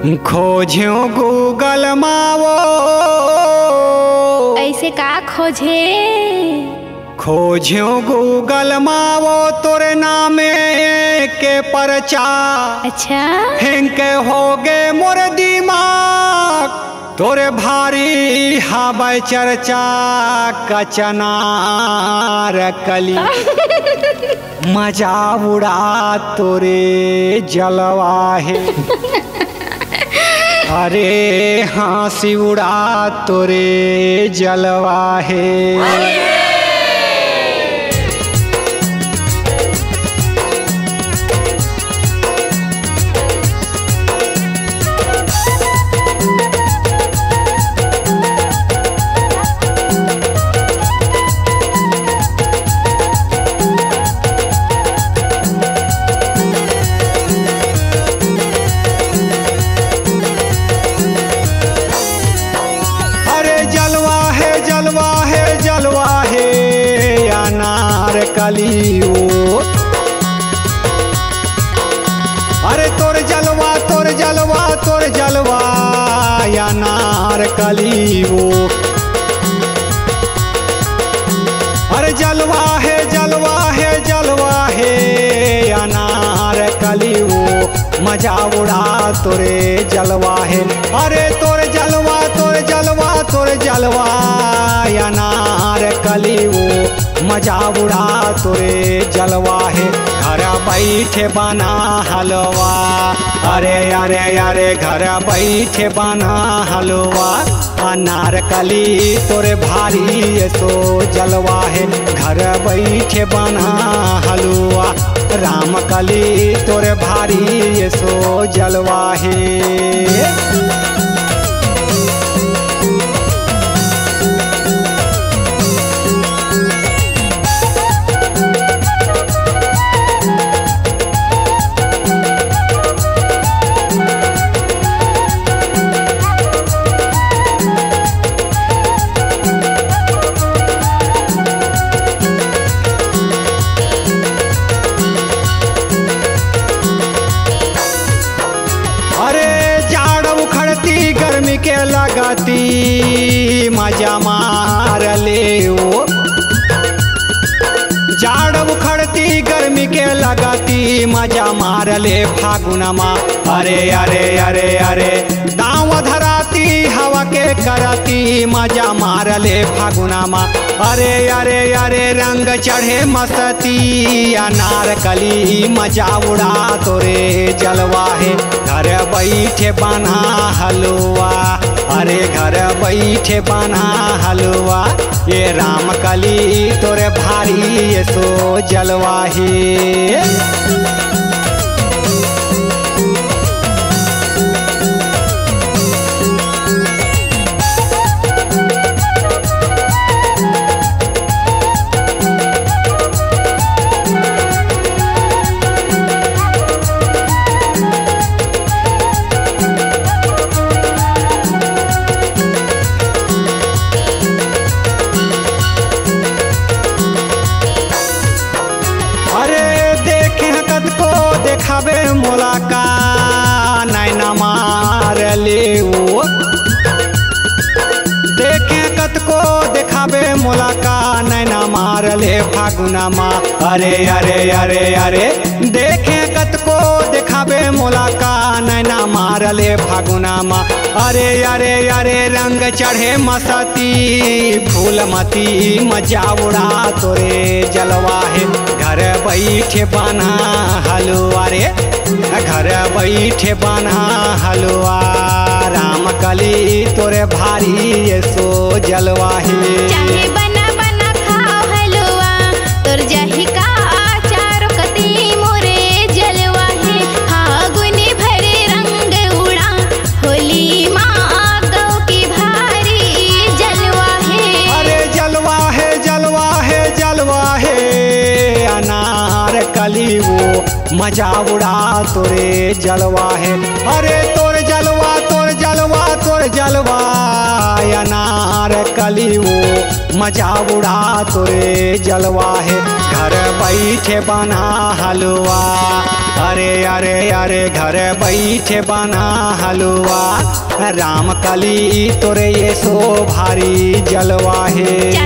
खोज्यो गूगल मावो। ऐसे का खोजे? खोज्यो गूगल मावो तोरे नामे के परचा। अच्छा हेंके होगे मोर दिमाग तोरे भारी हवाई चर्चा कचनार कली। मजा उड़ा तोरे जलवा है। अरे हंसी उड़ा तोरे जलवा है। कलियो अरे तोर जलवा तोर जलवा तोर जलवा या नार कलियो। अरे जलवा है जलवा है जलवा है या नार कलियो। मजा उड़ा तोरे जलवा है। अरे तोर जलवा तोर जलवा तोर जलवा या नार कलियो। मजा उड़ा तोरे जलवा है। घर बैठे बना हलवा। अरे अरे अरे घर बैठे बना हलवा। अनारकली तोरे भारी सो जलवा है। घर बैठे बना हलवा। रामकली तोरे भारी सो जलवा है। गर्मी के लगाती मजा मार ले ओ। जाड़ उखड़ती गर्मी के लगाती मजा मार ले फागुनमा। अरे अरे अरे अरे दाव धराती हवा के कराती मजा मार ले फागुनमा। अरे अरे अरे रंग चढ़े मस्ती अनारकली। मजा उड़ा तोरे जलवा है। घर बैठे बना हलवा। अरे घर बैठे बना हलवा। ये रामकली तोरे भारी सो जलवा है। देखाबे मोलाका नैना मार ले ओ। देखे कतको देखाबे मोलाका नैना मार ले फागुनमा। अरे अरे अरे अरे देखे कतको देखाबे मोलाका नैना मार ले फागुनमा। अरे अरे अरे रंग चढ़े मस्ती फूलमती। मजा उड़ा तोरे जलवा है। घर बैठे बना हलवा। रे घर बैठे बना हलवा। रामकली तोरे भारी सो जलवा है। चाहे बना बना खाओ हलवा तोर जही का चारों कती मोरे जलवा है। फागुनी भरे रंग उड़ा होली माँ गौ की भारी जलवा है। अरे जलवा है जलवा है जलवा है अनारकली वो। मजा उड़ा तोरे जलवा है। अरे तोर जलवा तोर जलवा तोर जलवा अनार कली वो मजा उड़ा तोरे जलवा है। घर बैठे बना हलवा, अरे अरे अरे घर बैठे बना हलवा, राम कली तोरे ये सो भारी जलवा है।